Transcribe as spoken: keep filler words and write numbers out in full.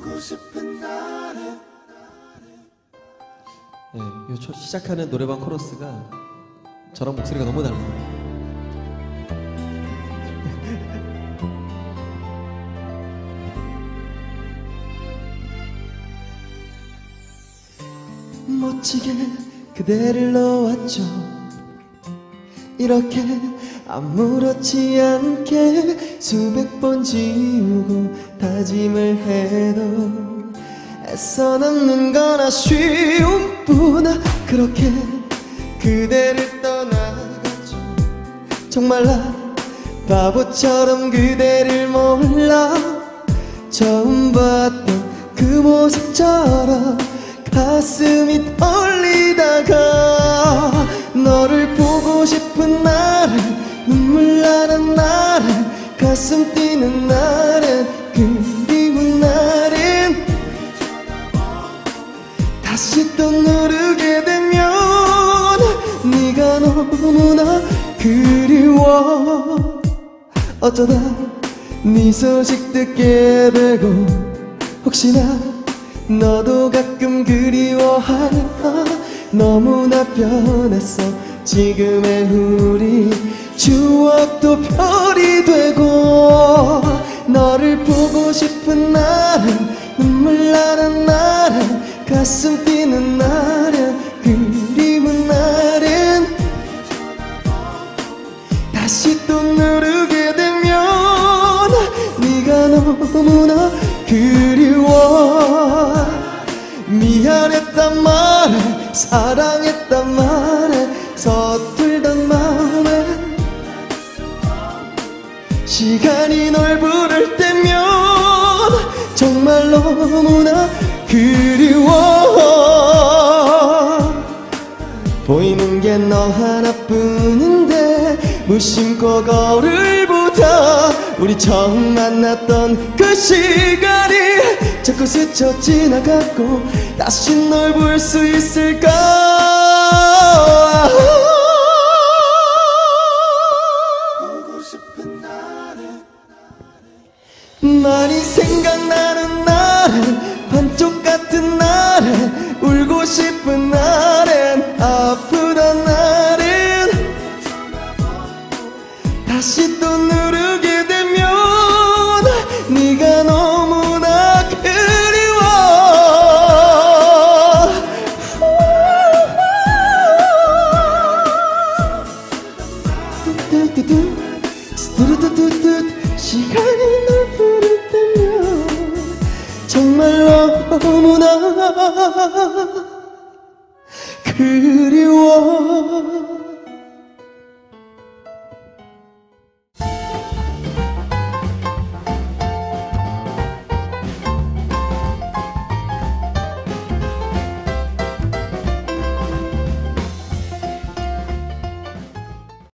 예, 요 초, 시작하는 노래방 코러스가 저랑 목소리가 너무 달라요. 멋지게 그대를 놓았죠. 이렇게 아무렇지 않게 수백 번 지우고 다짐을 해도 애써 남는 건 아쉬움 뿐아. 그렇게 그대를 떠나갔죠. 정말 나 바보처럼 그대를 몰라. 처음 봤던 그 모습처럼 가슴이 떨리다가 너를 보고 싶은 날은 눈물 나는 날은 가슴 뛰는 날은 그리운 날은 다시 또 누르게 되면 네가 너무나 그리워. 어쩌다 네 소식 듣게 되고 혹시나 너도 가끔 그리워할까. 너무나 변했어 지금의 우리. 추억도 별이 되고 너를 보고 싶은 날은 눈물 나는 날은 가슴 뛰는 날은 그리운 날은 다시 또 누르게 되면 네가 너무나 그리워. 미안했단 말에 사랑했단 말에 서툴던 마음에 시간이 널 부를 때면 정말 너무나 그리워. 보이는 게 너 하나뿐인데 무심코 거울보다 우리 처음 만났던 그 시간이 자꾸 스쳐 지나갔고 다시 널 볼 수 있을까. 보고 싶은 날에 많이 생각나는 날엔 반쪽 같은 날엔 울고 싶은 날엔 아프던 날엔 다시 또 누르게 되면 네가 너무나 그리워. 시간이 널 부를 때면 정말 너무나 그리워.